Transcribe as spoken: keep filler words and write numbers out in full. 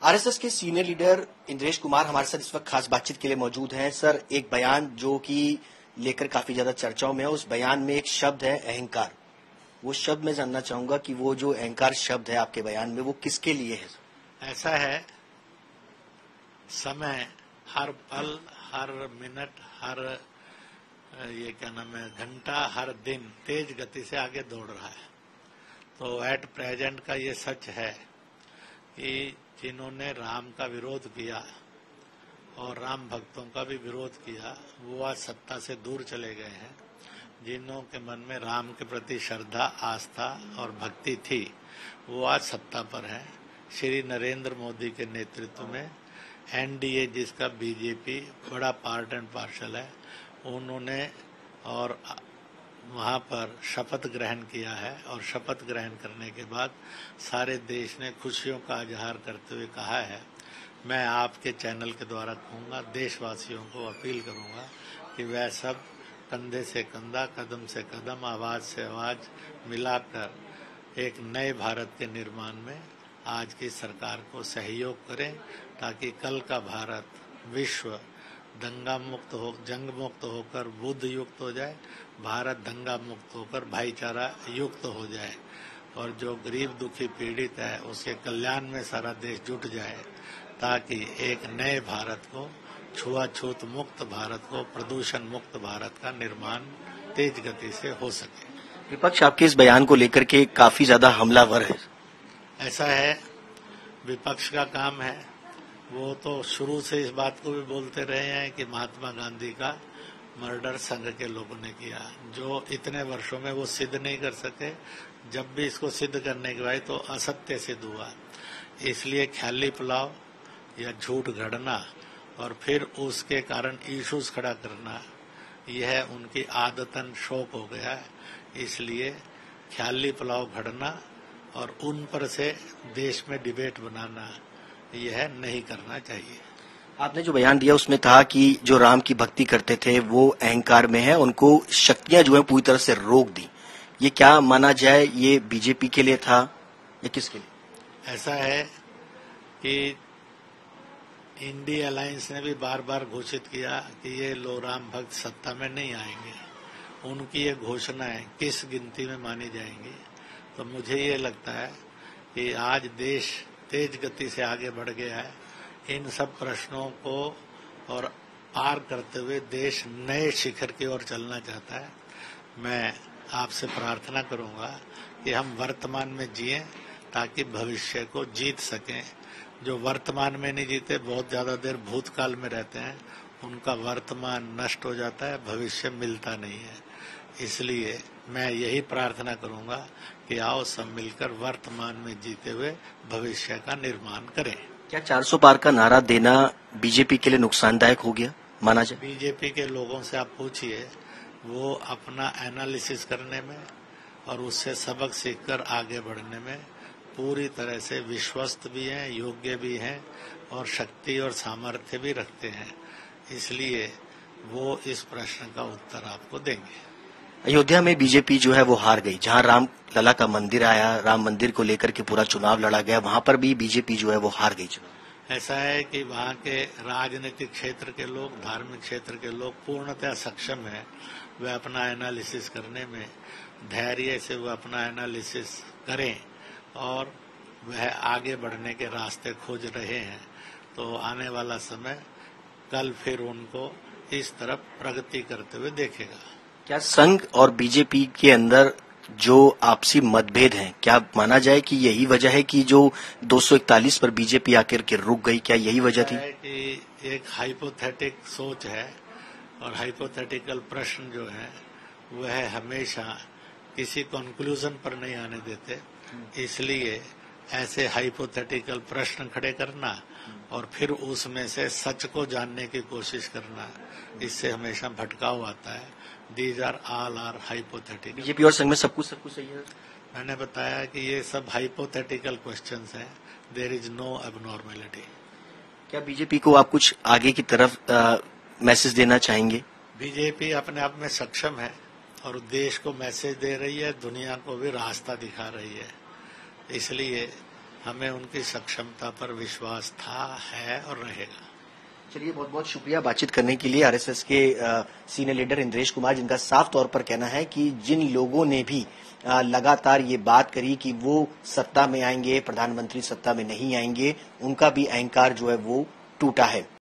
RSS के senior leader Indresh Kumar हमारे साथ इस वक्त खास बातचीत के लिए मौजूद हैं। सर, एक बयान जो कि लेकर काफी ज्यादा चर्चाओं में है, उस बयान में एक शब्द है अहंकार। वो शब्द मैं जानना चाहूंगा कि वो जो अहंकार शब्द है आपके बयान में, वो किसके लिए है? ऐसा है, समय हर पल, हर मिनट, हर ये क्या नाम है घंटा, हर दिन तेज गति से आगे दौड़ रहा है। तो एट प्रेजेंट का ये सच है कि जिन्होंने राम का विरोध किया और राम भक्तों का भी विरोध किया, वो आज सत्ता से दूर चले गए हैं। जिन्हों के मन में राम के प्रति श्रद्धा, आस्था और भक्ति थी, वो आज सत्ता पर है। श्री नरेंद्र मोदी के नेतृत्व में एनडीए, जिसका बीजेपी बड़ा पार्ट एंड पार्शल है, उन्होंने और वहां पर शपथ ग्रहण किया है। और शपथ ग्रहण करने के बाद सारे देश ने खुशियों का इजहार करते हुए कहा है। मैं आपके चैनल के द्वारा कहूँगा, देशवासियों को अपील करूँगा कि वह सब कंधे से कंधा, कदम से कदम, आवाज से आवाज मिलाकर एक नए भारत के निर्माण में आज की सरकार को सहयोग करें, ताकि कल का भारत विश्व दंगा मुक्त हो, जंग मुक्त होकर बुद्ध युक्त हो जाए, भारत दंगा मुक्त होकर भाईचारा युक्त हो जाए, और जो गरीब दुखी पीड़ित है उसके कल्याण में सारा देश जुट जाए, ताकि एक नए भारत को, छुआछूत मुक्त भारत को, प्रदूषण मुक्त भारत का निर्माण तेज गति से हो सके। विपक्ष आपके इस बयान को लेकर के काफी ज्यादा हमलावर है। ऐसा है, विपक्ष का काम है, वो तो शुरू से इस बात को भी बोलते रहे हैं कि महात्मा गांधी का मर्डर संघ के लोगों ने किया, जो इतने वर्षों में वो सिद्ध नहीं कर सके। जब भी इसको सिद्ध करने के बाद तो असत्य सिद्ध हुआ। इसलिए ख्याली पुलाव या झूठ गढ़ना और फिर उसके कारण इश्यूज खड़ा करना, यह उनकी आदतन शौक हो गया है। इसलिए ख्याली पुलाव घड़ना और उन पर से देश में डिबेट बनाना, यह नहीं करना चाहिए। आपने जो बयान दिया उसमें था कि जो राम की भक्ति करते थे वो अहंकार में है, उनको शक्तियां जो है पूरी तरह से रोक दी। ये क्या माना जाए, ये बीजेपी के लिए था या किसके लिए? ऐसा है कि इंडिया अलायंस ने भी बार बार घोषित किया कि ये लो राम भक्त सत्ता में नहीं आएंगे। उनकी ये घोषणाएं किस गिनती में मानी जाएंगी? तो मुझे ये लगता है कि आज देश तेज गति से आगे बढ़ गया है। इन सब प्रश्नों को और पार करते हुए देश नए शिखर की ओर चलना चाहता है। मैं आपसे प्रार्थना करूंगा कि हम वर्तमान में जिएं, ताकि भविष्य को जीत सकें। जो वर्तमान में नहीं जीते, बहुत ज्यादा देर भूतकाल में रहते हैं, उनका वर्तमान नष्ट हो जाता है, भविष्य मिलता नहीं है। इसलिए मैं यही प्रार्थना करूंगा कि आओ सब मिलकर वर्तमान में जीते हुए भविष्य का निर्माण करें। क्या चार सौ पार का नारा देना बीजेपी के लिए नुकसानदायक हो गया माना जाए? बीजेपी के लोगों से आप पूछिए, वो अपना एनालिसिस करने में और उससे सबक सीखकर आगे बढ़ने में पूरी तरह से विश्वस्त भी हैं, योग्य भी हैं और शक्ति और सामर्थ्य भी रखते हैं। इसलिए वो इस प्रश्न का उत्तर आपको देंगे। अयोध्या में बीजेपी जो है वो हार गई, जहां राम लला का मंदिर आया, राम मंदिर को लेकर के पूरा चुनाव लड़ा गया, वहां पर भी बीजेपी जो है वो हार गई चुनाव। ऐसा है कि वहां के राजनीतिक क्षेत्र के लोग, धार्मिक क्षेत्र के लोग पूर्णतः सक्षम है। वे अपना एनालिसिस करने में धैर्य से वो अपना एनालिसिस करें और वह आगे बढ़ने के रास्ते खोज रहे हैं। तो आने वाला समय कल फिर उनको इस तरफ प्रगति करते हुए देखेगा। क्या संघ और बीजेपी के अंदर जो आपसी मतभेद हैं, क्या माना जाए कि यही वजह है कि जो दो सौ इकतालीस पर बीजेपी आकर के रुक गई? क्या यही वजह थी? कि एक हाइपोथेटिक सोच है और हाइपोथेटिकल प्रश्न जो है वह हमेशा किसी कंक्लूजन पर नहीं आने देते। इसलिए ऐसे हाइपोथेटिकल प्रश्न खड़े करना और फिर उसमें से सच को जानने की कोशिश करना, इससे हमेशा भटकाव आता है। These are all are hypothetical. BJP और संघ में सब कुछ सब कुछ सही है। मैंने बताया कि ये सब हाइपोथेटिकल क्वेश्चंस हैं, देयर इज नो एबनॉर्मेलिटी। क्या बीजेपी को आप कुछ आगे की तरफ आ, मैसेज देना चाहेंगे? बीजेपी अपने आप में सक्षम है और देश को मैसेज दे रही है, दुनिया को भी रास्ता दिखा रही है। इसलिए हमें उनकी सक्षमता पर विश्वास था, है और रहेगा। चलिए, बहुत बहुत शुक्रिया बातचीत करने के लिए। आरएसएस के सीनियर लीडर इंद्रेश कुमार, जिनका साफ तौर पर कहना है कि जिन लोगों ने भी आ, लगातार ये बात करी कि वो सत्ता में आएंगे, प्रधानमंत्री सत्ता में नहीं आएंगे, उनका भी अहंकार जो है वो टूटा है।